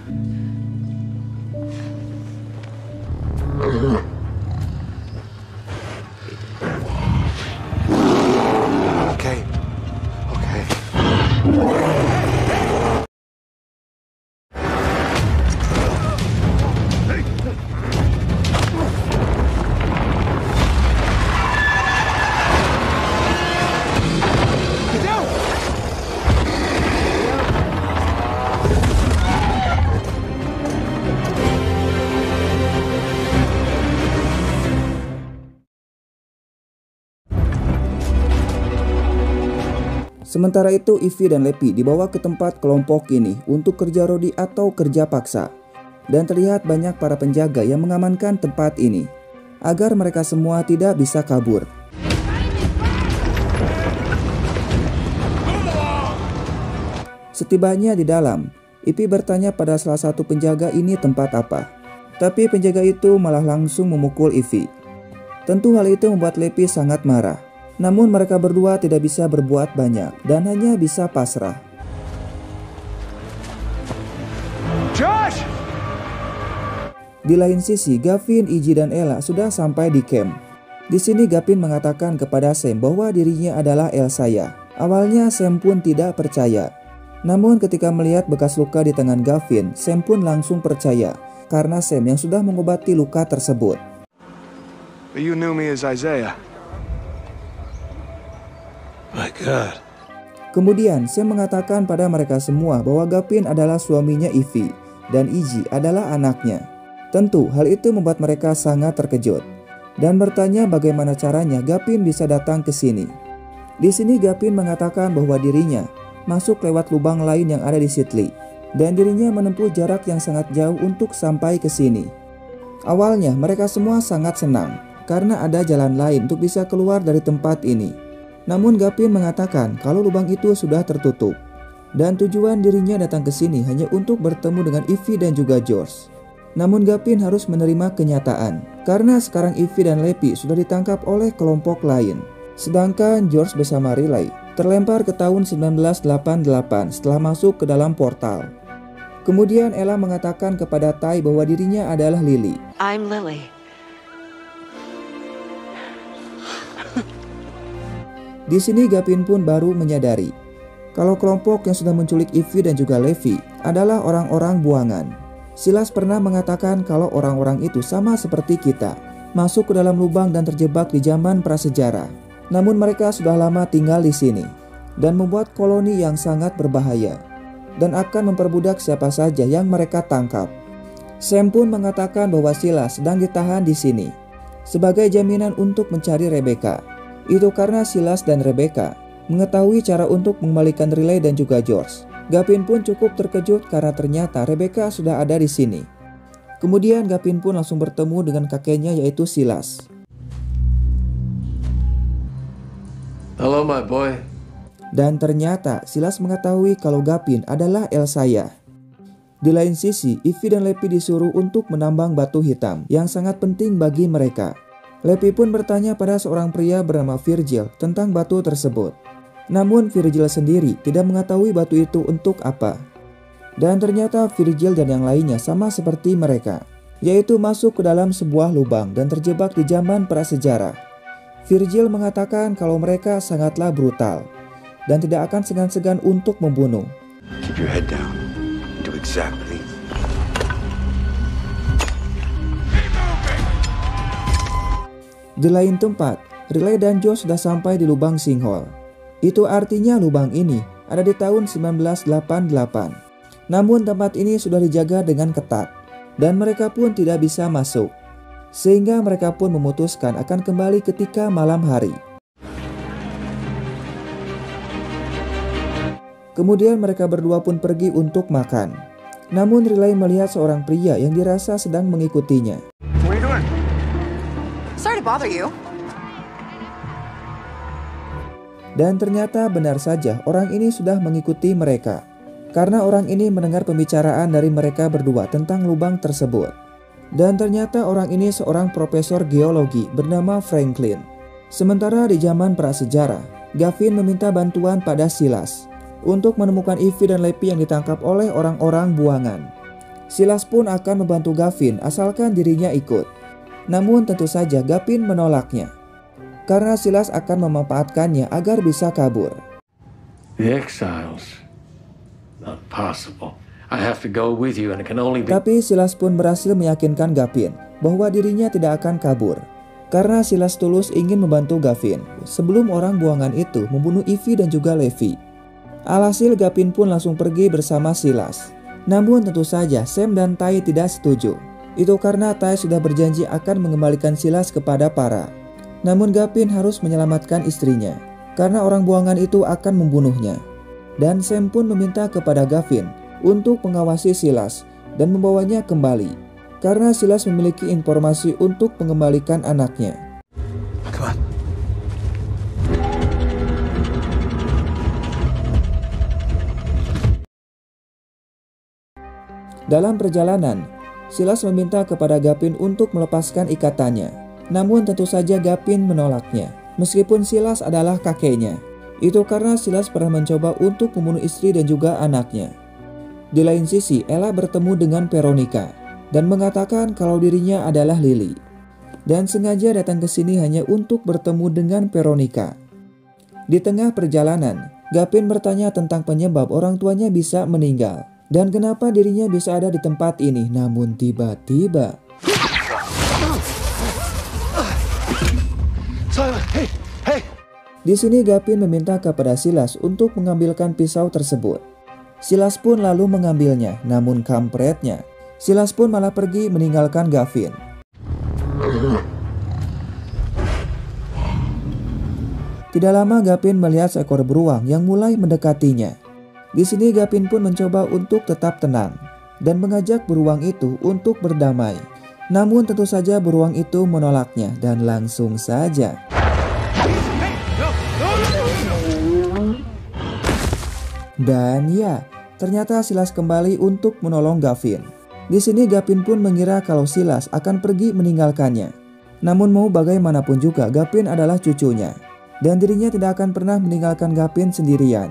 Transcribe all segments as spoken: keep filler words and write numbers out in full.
Okay. Okay. Sementara itu Ivy dan Leppy dibawa ke tempat kelompok ini untuk kerja rodi atau kerja paksa. Dan terlihat banyak para penjaga yang mengamankan tempat ini agar mereka semua tidak bisa kabur. Setibanya di dalam, Ivy bertanya pada salah satu penjaga ini tempat apa. Tapi penjaga itu malah langsung memukul Ivy. Tentu hal itu membuat Leppy sangat marah. Namun mereka berdua tidak bisa berbuat banyak dan hanya bisa pasrah. Josh! Di lain sisi, Gavin, Iggy, dan Ella sudah sampai di camp. Di sini Gavin mengatakan kepada Sam bahwa dirinya adalah Elsaya. Awalnya Sam pun tidak percaya. Namun ketika melihat bekas luka di tangan Gavin, Sam pun langsung percaya karena Sam yang sudah mengobati luka tersebut. You knew me as Isaiah. My God. Kemudian Sam mengatakan pada mereka semua bahwa Gavin adalah suaminya Ivy dan Iggy adalah anaknya. Tentu hal itu membuat mereka sangat terkejut dan bertanya bagaimana caranya Gavin bisa datang ke sini. Di sini Gavin mengatakan bahwa dirinya masuk lewat lubang lain yang ada di Seedley dan dirinya menempuh jarak yang sangat jauh untuk sampai ke sini. Awalnya mereka semua sangat senang karena ada jalan lain untuk bisa keluar dari tempat ini. Namun Gavin mengatakan kalau lubang itu sudah tertutup dan tujuan dirinya datang ke sini hanya untuk bertemu dengan Ivy dan juga George. Namun Gavin harus menerima kenyataan karena sekarang Ivy dan Leppy sudah ditangkap oleh kelompok lain. Sedangkan George bersama Riley terlempar ke tahun seribu sembilan ratus delapan puluh delapan setelah masuk ke dalam portal. Kemudian Ella mengatakan kepada Ty bahwa dirinya adalah Lily. I'm Lily. Di sini Gavin pun baru menyadari kalau kelompok yang sudah menculik Ivy dan juga Levi adalah orang-orang buangan. Silas pernah mengatakan kalau orang-orang itu sama seperti kita, masuk ke dalam lubang dan terjebak di zaman prasejarah. Namun mereka sudah lama tinggal di sini dan membuat koloni yang sangat berbahaya dan akan memperbudak siapa saja yang mereka tangkap. Sam pun mengatakan bahwa Silas sedang ditahan di sini sebagai jaminan untuk mencari Rebecca. Itu karena Silas dan Rebecca mengetahui cara untuk mengembalikan Riley dan juga George. Gavin pun cukup terkejut karena ternyata Rebecca sudah ada di sini. Kemudian Gavin pun langsung bertemu dengan kakeknya yaitu Silas. Hello my boy. Dan ternyata Silas mengetahui kalau Gavin adalah Elsaya. Di lain sisi, Ivy dan Leppy disuruh untuk menambang batu hitam yang sangat penting bagi mereka. Leppy pun bertanya pada seorang pria bernama Virgil tentang batu tersebut. Namun Virgil sendiri tidak mengetahui batu itu untuk apa. Dan ternyata Virgil dan yang lainnya sama seperti mereka, yaitu masuk ke dalam sebuah lubang dan terjebak di zaman prasejarah. Virgil mengatakan kalau mereka sangatlah brutal dan tidak akan segan-segan untuk membunuh. Keep your head down. Do exactly. Di lain tempat, Riley dan Joe sudah sampai di lubang sinkhole. Itu artinya lubang ini ada di tahun seribu sembilan ratus delapan puluh delapan. Namun tempat ini sudah dijaga dengan ketat dan mereka pun tidak bisa masuk. Sehingga mereka pun memutuskan akan kembali ketika malam hari. Kemudian mereka berdua pun pergi untuk makan. Namun Riley melihat seorang pria yang dirasa sedang mengikutinya. What are you doing? Sorry to bother you. Dan ternyata benar saja orang ini sudah mengikuti mereka. Karena orang ini mendengar pembicaraan dari mereka berdua tentang lubang tersebut. Dan ternyata orang ini seorang profesor geologi bernama Franklin. Sementara di zaman prasejarah, Gavin meminta bantuan pada Silas untuk menemukan Ivy dan Leppy yang ditangkap oleh orang-orang buangan. Silas pun akan membantu Gavin asalkan dirinya ikut. Namun tentu saja Gavin menolaknya, karena Silas akan memanfaatkannya agar bisa kabur. The exiles. Not possible. I have to go with you and it can only be... Tapi Silas pun berhasil meyakinkan Gavin bahwa dirinya tidak akan kabur, karena Silas tulus ingin membantu Gavin sebelum orang buangan itu membunuh Ivy dan juga Levi. Alhasil Gavin pun langsung pergi bersama Silas. Namun tentu saja Sam dan Ty tidak setuju. Itu karena Ty sudah berjanji akan mengembalikan Silas kepada Para. Namun Gavin harus menyelamatkan istrinya, karena orang buangan itu akan membunuhnya. Dan Sam pun meminta kepada Gavin untuk mengawasi Silas dan membawanya kembali, karena Silas memiliki informasi untuk mengembalikan anaknya. Come on. Dalam perjalanan, Silas meminta kepada Gavin untuk melepaskan ikatannya. Namun tentu saja Gavin menolaknya, meskipun Silas adalah kakeknya. Itu karena Silas pernah mencoba untuk membunuh istri dan juga anaknya. Di lain sisi, Ella bertemu dengan Veronica dan mengatakan kalau dirinya adalah Lily, dan sengaja datang ke sini hanya untuk bertemu dengan Veronica. Di tengah perjalanan, Gavin bertanya tentang penyebab orang tuanya bisa meninggal dan kenapa dirinya bisa ada di tempat ini. Namun tiba-tiba Hey, hey. di sini Gavin meminta kepada Silas untuk mengambilkan pisau tersebut. Silas pun lalu mengambilnya, namun kampretnya, Silas pun malah pergi meninggalkan Gavin. Tidak lama Gavin melihat seekor beruang yang mulai mendekatinya. Di sini Gavin pun mencoba untuk tetap tenang dan mengajak beruang itu untuk berdamai. Namun tentu saja beruang itu menolaknya dan langsung saja dan ya, ternyata Silas kembali untuk menolong Gavin. Di sini Gavin pun mengira kalau Silas akan pergi meninggalkannya. Namun mau bagaimanapun juga Gavin adalah cucunya, dan dirinya tidak akan pernah meninggalkan Gavin sendirian.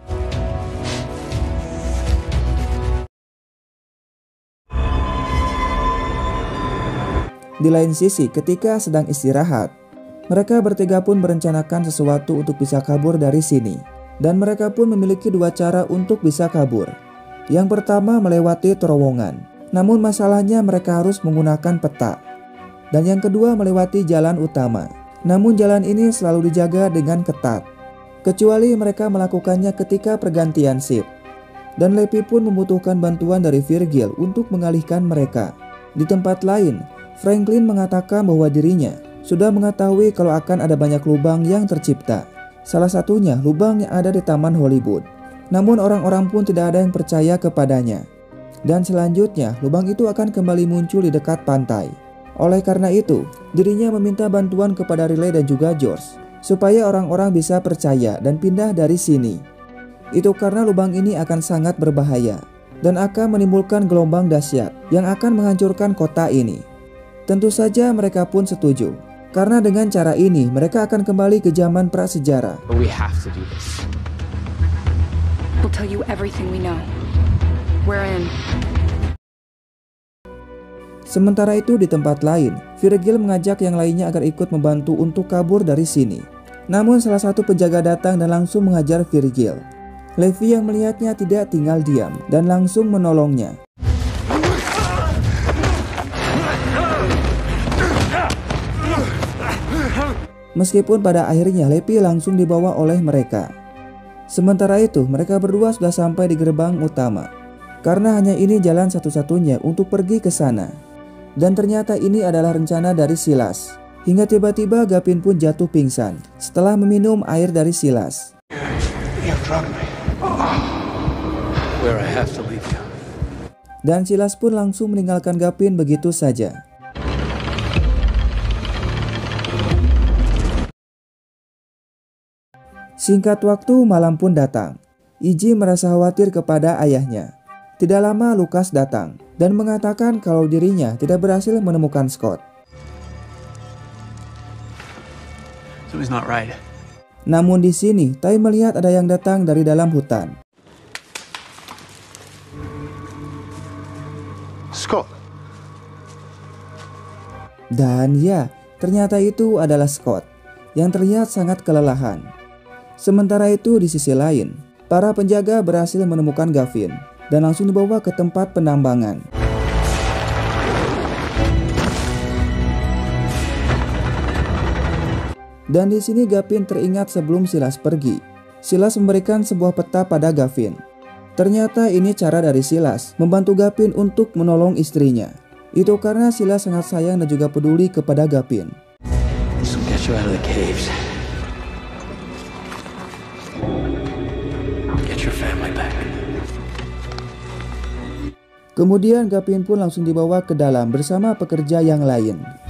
Di lain sisi, ketika sedang istirahat, mereka bertiga pun merencanakan sesuatu untuk bisa kabur dari sini. Dan mereka pun memiliki dua cara untuk bisa kabur. Yang pertama melewati terowongan, namun masalahnya mereka harus menggunakan peta. Dan yang kedua melewati jalan utama, namun jalan ini selalu dijaga dengan ketat, kecuali mereka melakukannya ketika pergantian shift. Dan Levi pun membutuhkan bantuan dari Virgil untuk mengalihkan mereka. Di tempat lain, Franklin mengatakan bahwa dirinya sudah mengetahui kalau akan ada banyak lubang yang tercipta. Salah satunya lubang yang ada di Taman Hollywood. Namun orang-orang pun tidak ada yang percaya kepadanya. Dan selanjutnya lubang itu akan kembali muncul di dekat pantai. Oleh karena itu, dirinya meminta bantuan kepada Riley dan juga George, supaya orang-orang bisa percaya dan pindah dari sini. Itu karena lubang ini akan sangat berbahaya dan akan menimbulkan gelombang dahsyat yang akan menghancurkan kota ini. Tentu saja mereka pun setuju, karena dengan cara ini mereka akan kembali ke zaman prasejarah. We have to do this. We'll tell you everything we know. We're in. Sementara itu di tempat lain, Virgil mengajak yang lainnya agar ikut membantu untuk kabur dari sini. Namun salah satu penjaga datang dan langsung menghajar Virgil. Levi yang melihatnya tidak tinggal diam dan langsung menolongnya. Meskipun pada akhirnya Levi langsung dibawa oleh mereka. Sementara itu mereka berdua sudah sampai di gerbang utama, karena hanya ini jalan satu-satunya untuk pergi ke sana. Dan ternyata ini adalah rencana dari Silas. Hingga tiba-tiba Gavin pun jatuh pingsan setelah meminum air dari Silas. Where I have to leave you. Dan Silas pun langsung meninggalkan Gavin begitu saja. Singkat waktu, malam pun datang. Iggy merasa khawatir kepada ayahnya. Tidak lama Lucas datang dan mengatakan kalau dirinya tidak berhasil menemukan Scott. So he's not right. Namun di sini, Ty melihat ada yang datang dari dalam hutan. Scott. Dan ya, ternyata itu adalah Scott yang terlihat sangat kelelahan. Sementara itu di sisi lain, para penjaga berhasil menemukan Gavin dan langsung dibawa ke tempat penambangan. Dan di sini Gavin teringat sebelum Silas pergi. Silas memberikan sebuah peta pada Gavin. Ternyata ini cara dari Silas membantu Gavin untuk menolong istrinya. Itu karena Silas sangat sayang dan juga peduli kepada Gavin. This will get you out of the caves. Get your family back. Kemudian Gavin pun langsung dibawa ke dalam bersama pekerja yang lain.